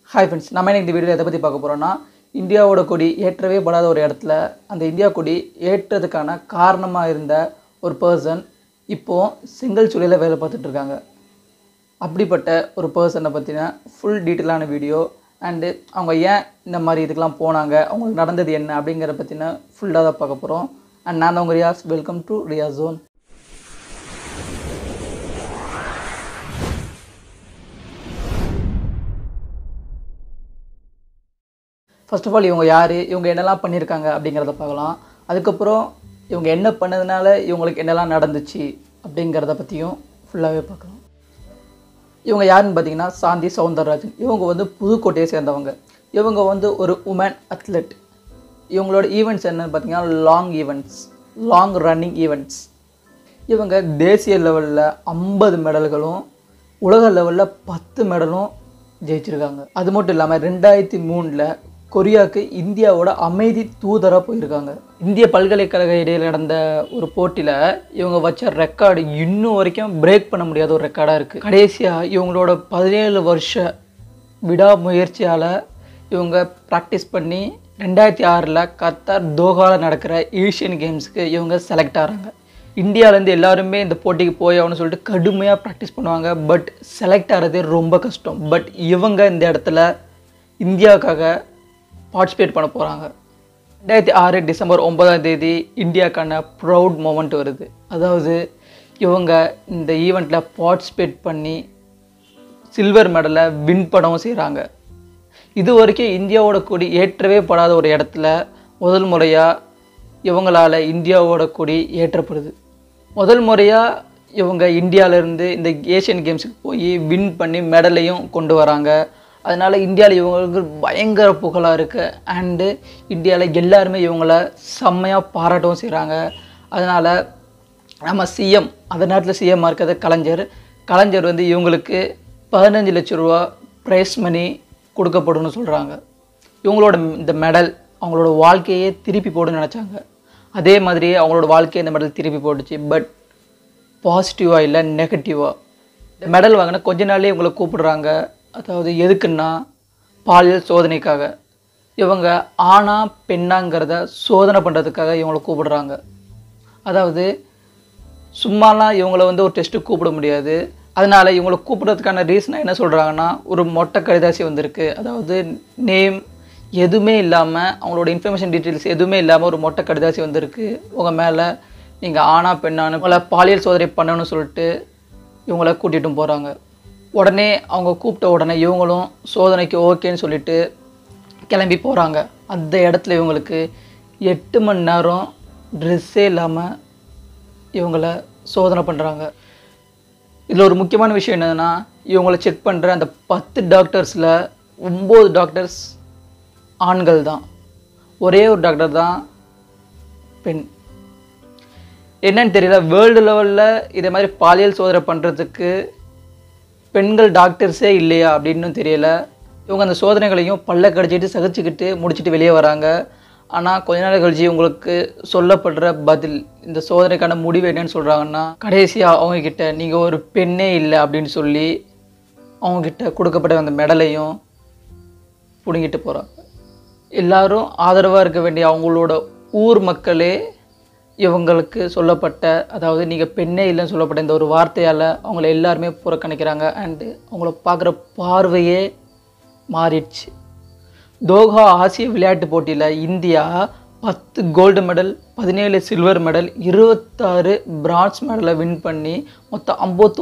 Hi friends, நம்ம இந்த video எதை பற்றி பார்க்க போகிறோம்னா, இந்தியாவோட கொடி ஏற்றவே படாத ஒரு இடத்துல அந்த இந்தியா கொடி ஏற்றதுக்கான காரணமாக இருந்த ஒரு பர்சன் இப்போது செங்கல் சூளையில் வேலை பார்த்துட்டு இருக்காங்க. அப்படிப்பட்ட ஒரு பர்சனை பற்றின ஃபுல் டீட்டெயிலான வீடியோ அண்டு அவங்க ஏன் இந்த மாதிரி இதுக்கெலாம் போனாங்க, அவங்களுக்கு நடந்தது என்ன அப்படிங்கிறத பற்றின ஃபுல்லாக தான் பார்க்க போகிறோம். அண்ட் நான் உங்கள் Riyaz. Welcome to Riyaz zone. First of all இவங்க யார், இவங்க என்னெல்லாம் பண்ணியிருக்காங்க அப்படிங்கிறத பார்க்கலாம். அதுக்கப்புறம் இவங்க என்ன பண்ணதுனால இவங்களுக்கு என்னெல்லாம் நடந்துச்சு அப்படிங்கிறத பற்றியும் ஃபுல்லாகவே பார்க்கலாம். இவங்க யாருன்னு பார்த்தீங்கன்னா சாந்தி சவுந்தரராஜன். இவங்க வந்து புதுக்கோட்டையை சேர்ந்தவங்க. இவங்க வந்து ஒரு உமன் அத்லெட். இவங்களோட ஈவெண்ட்ஸ் என்னென்னு பார்த்தீங்கன்னா லாங் ரன்னிங் ஈவெண்ட்ஸ். இவங்க தேசிய லெவலில் 50 மெடல்களும் உலக லெவலில் 10 மெடலும் ஜெயிச்சிருக்காங்க. அது மட்டும் இல்லாமல் 2003 கொரியாவுக்கு இந்தியாவோட அமைதி தூதராக போயிருக்காங்க. இந்திய பல்கலைக்கழக இடையில் நடந்த ஒரு போட்டியில் இவங்க வச்ச ரெக்கார்டு இன்னும் வரைக்கும் பிரேக் பண்ண முடியாத ஒரு ரெக்கார்டாக இருக்குது. கடைசியாக இவங்களோட 17 வருஷ விடாமுயற்சியால் இவங்க ப்ராக்டிஸ் பண்ணி 2006 கத்தார் தோஹாவில் நடக்கிற ஏஷியன் கேம்ஸுக்கு இவங்க செலக்ட் ஆகிறாங்க. இந்தியாவிலேருந்து எல்லாருமே இந்த போட்டிக்கு போய் ஆகணும்னு சொல்லிட்டு கடுமையாக ப்ராக்டிஸ் பண்ணுவாங்க. பட் செலக்ட் ஆகிறதே ரொம்ப கஷ்டம். பட் இவங்க இந்த இடத்துல இந்தியாவுக்காக பார்ட்டிசிபேட் பண்ண போகிறாங்க. 2006 டிசம்பர் 9 இந்தியாவுக்கான ப்ரவுட் மூமெண்ட் வருது. அதாவது இவங்க இந்த ஈவெண்ட்டில் பார்ட்டிசிபேட் பண்ணி சில்வர் மெடலை வின் பண்ணவும் செய்கிறாங்க. இது வரைக்கும் இந்தியாவோட கொடி ஏற்றவே படாத ஒரு இடத்துல முதல் முறையாக இவங்களால் இந்தியாவோட கொடி ஏற்றப்படுது. முதல் முறையாக இவங்க இந்தியாவிலேருந்து இந்த ஏஷியன் கேம்ஸுக்கு போய் வின் பண்ணி மெடலையும் கொண்டு வராங்க. அதனால் இந்தியாவில் இவங்களுக்கு பயங்கர புகழாக இருக்குது. அண்டு இந்தியாவில் எல்லாருமே இவங்கள செம்மையாக பாராட்டவும் செய்கிறாங்க. அதனால் நம்ம சிஎம், அந்த நேரத்தில் சிஎம்மாக இருக்கிறது கலைஞர் வந்து இவங்களுக்கு 15 லட்ச ரூபா ப்ரைஸ் மணி கொடுக்கப்படும் சொல்கிறாங்க. இவங்களோட இந்த மெடல் அவங்களோட வாழ்க்கையே திருப்பி போடுன்னு நினச்சாங்க. அதே மாதிரியே அவங்களோட வாழ்க்கையை இந்த மெடல் திருப்பி போட்டுச்சு. பட் பாசிட்டிவாக இல்லை, நெகட்டிவாக. இந்த மெடல் வாங்கினா கொஞ்ச நாள்லேயே இவங்களை கூப்பிடுறாங்க. அதாவது எதுக்குன்னா பாலியல் சோதனைக்காக. இவங்க ஆணா பெண்ணாங்கிறத சோதனை பண்ணுறதுக்காக இவங்களை கூப்பிடுறாங்க. அதாவது சும்மாலாம் இவங்கள வந்து ஒரு டெஸ்ட்டுக்கு கூப்பிட முடியாது. அதனால் இவங்களை கூப்பிட்றதுக்கான ரீசனாக என்ன சொல்கிறாங்கன்னா, ஒரு மொட்டை கடிதாசி வந்திருக்கு. அதாவது நேம் எதுவுமே இல்லாமல், அவங்களோட இன்ஃபர்மேஷன் டீட்டெயில்ஸ் எதுவுமே இல்லாமல் ஒரு மொட்டை கடிதாசி வந்திருக்கு. உங்கள் மேலே நீங்கள் ஆணா பெண்ணானு உங்களை பாலியல் சோதனை பண்ணணும்னு சொல்லிட்டு இவங்கள கூட்டிகிட்டும் போகிறாங்க. உடனே அவங்க கூப்பிட்ட உடனே இவங்களும் சோதனைக்கு ஓகேன்னு சொல்லிட்டு கிளம்பி போகிறாங்க. அந்த இடத்துல இவங்களுக்கு 8 மணி நேரம் ட்ரெஸ்ஸே இல்லாமல் இவங்கள சோதனை பண்ணுறாங்க. இதில் ஒரு முக்கியமான விஷயம் என்னதுன்னா, இவங்களை செக் பண்ணுற அந்த 10 டாக்டர்ஸில் 9 டாக்டர்ஸ் ஆண்கள் தான். ஒரே ஒரு டாக்டர் தான் பெண். என்னன்னு தெரியல, வேர்ல்டு லெவலில் இதே மாதிரி பாலியல் சோதனை பண்ணுறதுக்கு பெண்கள் டாக்டர்ஸே இல்லையா அப்படின்னு தெரியல. இவங்க அந்த சோதனைகளையும் பல்ல கடிச்சிட்டு சகிச்சுக்கிட்டு முடிச்சுட்டு வெளியே வராங்க. ஆனால் கொஞ்ச நாள் கழிச்சு இவங்களுக்கு சொல்லப்படுற பதில், இந்த சோதனைக்கான முடிவு என்னன்னு சொல்கிறாங்கன்னா, கடைசியாக அவங்கக்கிட்ட நீங்கள் ஒரு பெண்ணே இல்லை அப்படின்னு சொல்லி அவங்கக்கிட்ட கொடுக்கப்பட்ட அந்த மெடலையும் பிடுங்கிட்டு போகிறாங்க. எல்லாரும் ஆதரவாக இருக்க வேண்டிய அவங்களோட ஊர் மக்களே இவங்களுக்கு சொல்லப்பட்ட, அதாவது நீங்கள் பெண்ணே இல்லைன்னு சொல்லப்பட்ட இந்த ஒரு வார்த்தையால் அவங்கள எல்லாருமே புறக்கணிக்கிறாங்க. அண்டு அவங்கள பார்க்குற பார்வையே மாறிடுச்சு. தோஹா ஆசிய விளையாட்டு போட்டியில் India 10 gold medal, 17 silver medal, 26 bronze மெடலை வின் பண்ணி மொத்தம்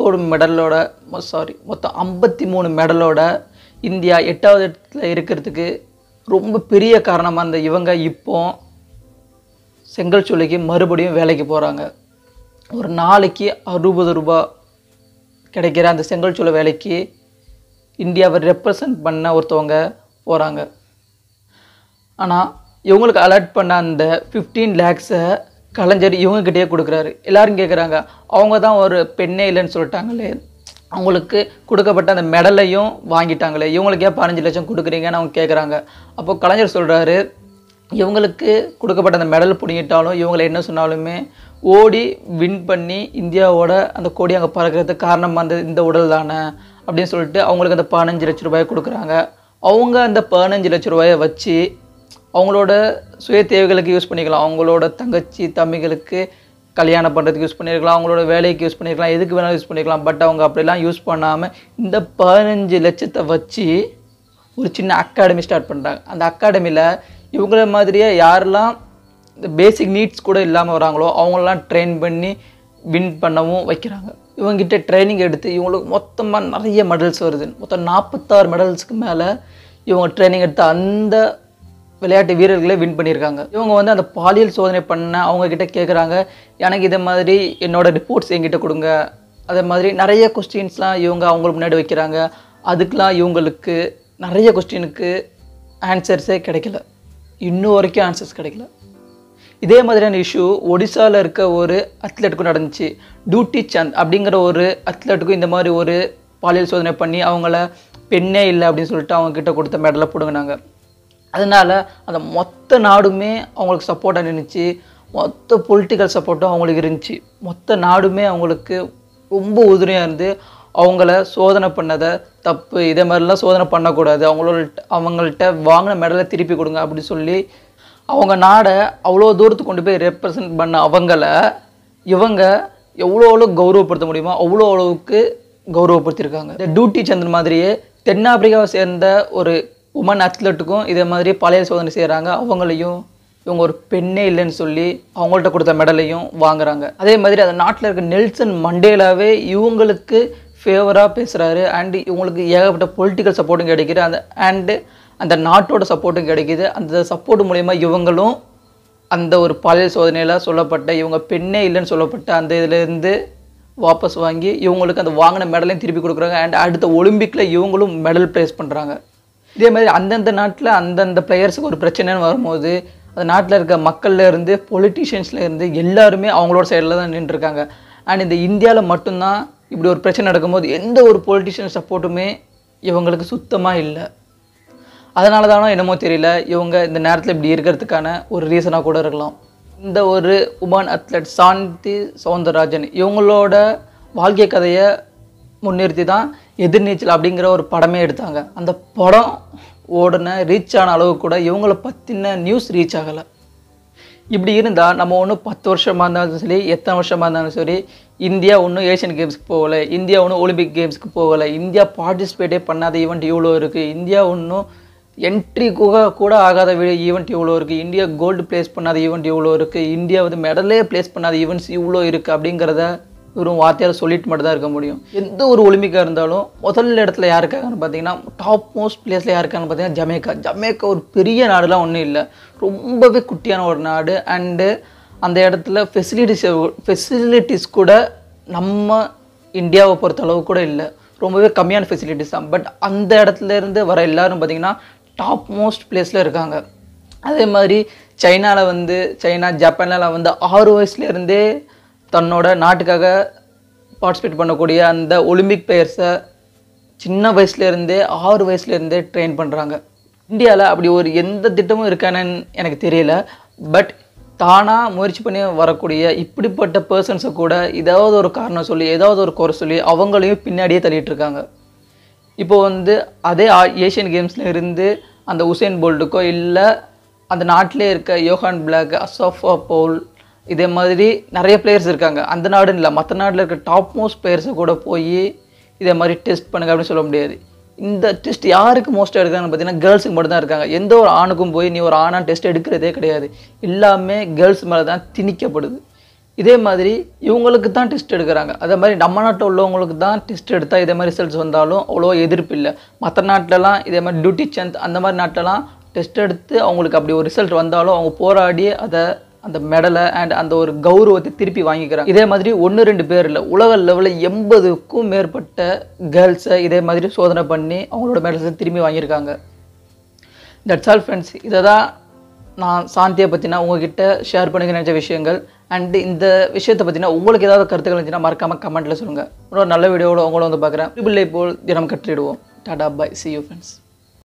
53 மெடலோட இந்தியா 8வது இடத்துல இருக்கிறதுக்கு ரொம்ப பெரிய காரணமாக இருந்த இவங்க இப்போ செங்கல் சூளைக்கு மறுபடியும் வேலைக்கு போகிறாங்க. ஒரு நாளைக்கு 60 ரூபா கிடைக்கிற அந்த செங்கல் சூளை வேலைக்கு இந்தியாவை ரெப்ரசன்ட் பண்ண ஒருத்தவங்க போகிறாங்க. ஆனால் இவங்களுக்கு அலர்ட் பண்ண அந்த 15 lakhs கலைஞர் இவங்ககிட்டயே கொடுக்குறாரு. எல்லோரும் கேட்குறாங்க, அவங்க தான் ஒரு பெண்ணே இல்லைன்னு சொல்லிட்டாங்களே, அவங்களுக்கு கொடுக்கப்பட்ட அந்த மெடலையும் வாங்கிட்டாங்களே, இவங்களுக்கு ஏன் 15 லட்சம் கொடுக்குறீங்கன்னு அவங்க கேட்குறாங்க. அப்போது கலைஞர் சொல்கிறாரு, இவங்களுக்கு கொடுக்கப்பட்ட அந்த மெடல் பிடிங்கிட்டாலும் இவங்களை என்ன சொன்னாலுமே ஓடி வின் பண்ணி இந்தியாவோட அந்த கொடி அங்கே பறக்கிறதுக்கு காரணமாக அந்த இந்த உடல் தானே அப்படின்னு சொல்லிட்டு அவங்களுக்கு அந்த 15 லட்ச ரூபாய் கொடுக்குறாங்க. அவங்க அந்த 15 லட்ச ரூபாயை வச்சு அவங்களோட சுய தேவைகளுக்கு யூஸ் பண்ணிக்கலாம். அவங்களோட தங்கச்சி தம்பிகளுக்கு கல்யாணம் பண்ணுறதுக்கு யூஸ் பண்ணியிருக்கலாம், அவங்களோட வேலைக்கு யூஸ் பண்ணியிருக்கலாம், எதுக்கு வேணாலும் யூஸ் பண்ணியிருக்கலாம். பட் அவங்க அப்படிலாம் யூஸ் பண்ணாமல் இந்த 15 லட்சத்தை வச்சு ஒரு சின்ன அகாடமி ஸ்டார்ட் பண்ணுறாங்க. அந்த அகாடமியில் இவங்கள மாதிரியே யாரெல்லாம் இந்த பேசிக் நீட்ஸ் கூட இல்லாமல் வராங்களோ அவங்களெலாம் ட்ரெயின் பண்ணி வின் பண்ணவும் வைக்கிறாங்க. இவங்ககிட்ட ட்ரைனிங் எடுத்து இவங்களுக்கு மொத்தமாக நிறைய மெடல்ஸ் வருது. மொத்தம் 46 மெடல்ஸுக்கு மேலே இவங்க ட்ரைனிங் எடுத்து அந்த விளையாட்டு வீரர்களே வின் பண்ணியிருக்காங்க. இவங்க வந்து அந்த பாலியல் சோதனை பண்ண அவங்கக்கிட்ட கேட்குறாங்க, எனக்கு இதை மாதிரி என்னோடய ரிப்போர்ட்ஸ் என்கிட்ட கொடுங்க. அதே மாதிரி நிறைய கொஸ்டின்ஸ்லாம் இவங்க அவங்களுக்கு முன்னாடி வைக்கிறாங்க. அதுக்கெலாம் இவங்களுக்கு நிறைய கொஸ்டினுக்கு ஆன்சர்ஸே கிடைக்கல, இன்னும் வரைக்கும் ஆன்சர்ஸ் கிடைக்கல. இதே மாதிரியான இஷ்யூ ஒடிசாவில் இருக்க ஒரு அத்லெட்டுக்கும் நடந்துச்சு. டியூட்டி சந்த் அப்படிங்கிற ஒரு அத்லெட்டுக்கும் இந்த மாதிரி ஒரு பாலியல் சோதனை பண்ணி அவங்கள பெண்ணே இல்லை அப்படின்னு சொல்லிட்டு அவங்கக்கிட்ட கொடுத்த மெடலை பிடுங்கினாங்க. அதனால் அந்த மொத்த நாடுமே அவங்களுக்கு சப்போர்ட்டாக நின்றுச்சு, மொத்த பொலிட்டிக்கல் சப்போர்ட்டும் அவங்களுக்கு இருந்துச்சு. மொத்த நாடுமே அவங்களுக்கு ரொம்ப உறுதுணையாக இருந்து அவங்கள சோதனை பண்ணதை தப்பு, இதே மாதிரிலாம் சோதனை பண்ணக்கூடாது, அவங்கள்ட்ட வாங்கின மெடலை திருப்பி கொடுங்க அப்படின்னு சொல்லி அவங்க நாடை அவ்வளோ தூரத்துக்கு கொண்டு போய் ரெப்ரசன்ட் பண்ண அவங்கள இவங்க எவ்வளோ கௌரவப்படுத்த முடியுமோ அவ்வளோ அளவுக்கு கௌரவப்படுத்தியிருக்காங்க. இந்த டியூட்டி சந்த் மாதிரியே தென்னாப்பிரிக்காவை சேர்ந்த ஒரு உமன் அத்லெட்டுக்கும் இதே மாதிரி பாலியல் சோதனை செய்கிறாங்க. அவங்களையும் இவங்க ஒரு பெண்ணே இல்லைன்னு சொல்லி அவங்கள்ட்ட கொடுத்த மெடலையும் வாங்குறாங்க. அதே மாதிரி அந்த நாட்டில் இருக்க நெல்சன் மண்டேலாவே இவங்களுக்கு ஃபேவராக பேசுகிறாரு. அண்டு இவங்களுக்கு ஏகப்பட்ட பொலிட்டிக்கல் சப்போர்ட்டும் கிடைக்கிது, அந்த நாட்டோட சப்போர்ட்டும் கிடைக்கிது. அந்த சப்போர்ட் மூலயமா இவங்களும் அந்த ஒரு பாலியல் சோதனையில் சொல்லப்பட்ட இவங்க பெண்ணே இல்லைன்னு சொல்லப்பட்ட அந்த இதிலேருந்து வாபஸ் வாங்கி இவங்களுக்கு அந்த வாங்கின மெடலையும் திருப்பி கொடுக்குறாங்க. அண்ட் அடுத்த ஒலிம்பிக்கில் இவங்களும் மெடல் ப்ளேஸ் பண்ணுறாங்க. இதே மாதிரி அந்தந்த நாட்டில் அந்தந்த பிளேயர்ஸுக்கு ஒரு பிரச்சனைன்னு வரும்போது அந்த நாட்டில் இருக்க மக்கள்லேருந்து பொலிட்டீஷியன்ஸ்லேருந்து எல்லாருமே அவங்களோட சைடில் தான் நின்றுருக்காங்க. அண்ட் இந்த இந்தியாவில் மட்டும்தான் இப்படி ஒரு பிரச்சனை நடக்கும்போது எந்த ஒரு பொலிட்டீஷியன் சப்போர்ட்டுமே இவங்களுக்கு சுத்தமாக இல்லை. அதனால தானோ என்னமோ தெரியல, இவங்க இந்த நேரத்தில் இப்படி இருக்கிறதுக்கான ஒரு ரீசனாக கூட இருக்கலாம். இந்த ஒரு உமன் அத்லெட் சாந்தி சௌந்தரராஜன் இவங்களோட வாழ்க்கை கதையை முன்னிறுத்தி தான் எதிர்நீச்சல் அப்படிங்கிற ஒரு படமே எடுத்தாங்க. அந்த படம் ஓடுன ரீச் ஆன அளவு கூட இவங்களை பற்றின நியூஸ் ரீச் ஆகலை. இப்படி இருந்தால் நம்ம ஒன்றும் 10 வருஷமாக இருந்தாலும் சரி, எத்தனை வருஷமாக இருந்தாலும் சரி, இந்தியா ஒன்றும் ஏஷியன் கேம்ஸ்க்கு போகலை, இந்தியா ஒன்றும் ஒலிம்பிக் கேம்ஸ்க்கு போகலை, இந்தியா பார்ட்டிசிபேட்டே பண்ணாத ஈவெண்ட் இவ்வளோ இருக்குது, இந்தியா ஒன்றும் என்ட்ரி கூட ஆகாத ஈவெண்ட் இவ்வளோ இருக்குது, இந்தியா கோல்டு ப்ளேஸ் பண்ணாத ஈவெண்ட் இவ்வளோ இருக்குது, இந்தியா வந்து மெடலே ப்ளேஸ் பண்ணாத ஈவெண்ட்ஸ் இவ்வளோ இருக்குது அப்படிங்கிறத வெறும் வார்த்தையால் சொல்லிட்டு மட்டும் தான் இருக்க முடியும். எந்த ஒரு ஒலிம்பிக்காக இருந்தாலும் முதல் இடத்துல யாருக்காகன்னு பார்த்தீங்கன்னா டாப் மோஸ்ட் பிளேஸில் யாருக்கான்னு பார்த்தீங்கன்னா ஜமேக்கா ஒரு பெரிய நாடுலாம் ஒன்றும் இல்லை, ரொம்பவே குட்டியான ஒரு நாடு. அண்டு அந்த இடத்துல ஃபெசிலிட்டிஸ் கூட நம்ம இந்தியாவை பொறுத்த அளவு கூட இல்லை, ரொம்பவே கம்மியான ஃபெசிலிட்டிஸ் தான். பட் அந்த இடத்துலேருந்து வர எல்லோரும் பார்த்திங்கன்னா டாப் மோஸ்ட் பிளேஸில் இருக்காங்க. அதே மாதிரி சைனா ஜப்பான்லாம் வந்து 6 வயசுலேருந்தே தன்னோட நாட்டுக்காக பார்ட்டிசிபேட் பண்ணக்கூடிய அந்த ஒலிம்பிக் பிளேயர்ஸை சின்ன வயசுலேருந்தே 6 வயசுலேருந்தே ட்ரெயின் பண்ணுறாங்க. இந்தியாவில் அப்படி ஒரு எந்த திட்டமும் இருக்கானு எனக்கு தெரியல. பட் தானாக முயற்சி பண்ணி வரக்கூடிய இப்படிப்பட்ட பர்சன்ஸை கூட ஏதாவது ஒரு காரணம் சொல்லி ஏதாவது ஒரு குறை சொல்லி அவங்களையும் பின்னாடியே தள்ளிகிட்ருக்காங்க. இப்போ வந்து அதே ஏஷியன் கேம்ஸில் இருந்து அந்த உசேன் போல்ட்டுக்கோ இல்லை அந்த நாட்டிலே இருக்க யோஹான் பிளாக், அசாஃபா பவுல், இதே மாதிரி நிறைய பிளேயர்ஸ் இருக்காங்க. அந்த நாடுன்னு இல்லை, மற்ற நாட்டில் இருக்க டாப் மோஸ்ட் பிளேயர்ஸை கூட போய் இதே மாதிரி டெஸ்ட் பண்ணுங்க அப்படின்னு சொல்ல முடியாது. இந்த டெஸ்ட் யாருக்கு மோஸ்ட்டாக எடுக்கிறாங்கன்னு பார்த்தீங்கன்னா கேர்ள்ஸுக்கு மட்டும் தான் இருக்காங்க. எந்த ஒரு ஆணுக்கும் போய் நீ ஒரு ஆணாக டெஸ்ட் எடுக்கிறதே கிடையாது, எல்லாமே கேர்ள்ஸ் மேலே தான் திணிக்கப்படுது. இதே மாதிரி இவங்களுக்கு தான் டெஸ்ட் எடுக்கிறாங்க. அதே மாதிரி நம்ம நாட்டில் உள்ளவங்களுக்கு தான் டெஸ்ட் எடுத்தால் இதே மாதிரி ரிசல்ட்ஸ் வந்தாலும் அவ்வளோ எதிர்ப்பு இல்லை. மற்ற நாட்டிலலாம் இதே மாதிரி டியூட்டி சந்த் அந்த மாதிரி நாட்டிலலாம் டெஸ்ட் எடுத்து அவங்களுக்கு அப்படி ஒரு ரிசல்ட் வந்தாலும் அவங்க போராடி அந்த மெடலை அண்ட் அந்த ஒரு கௌரவத்தை திருப்பி வாங்கிக்கிறாங்க. இதே மாதிரி 1-2 பேர் இல்லை, உலக லெவலில் 80க்கும் மேற்பட்ட கேர்ள்ஸை இதே மாதிரி சோதனை பண்ணி அவங்களோட மெடல்ஸை திரும்பி வாங்கியிருக்காங்க. That's all friends. இதை தான் நான் சாந்தியை பற்றினா உங்ககிட்ட ஷேர் பண்ணிக்க நினச்ச விஷயங்கள். அண்ட் இந்த விஷயத்தை பற்றினா உங்களுக்கு ஏதாவது கருத்துக்கள் இருந்துச்சுன்னா மறக்காமல் கமெண்ட்டில் சொல்லுங்கள். இன்னொரு நல்ல வீடியோவோட உங்களை வந்து பார்க்குறேன். போல் தினம் கற்றிடுவோம். Tata bye, see you friends.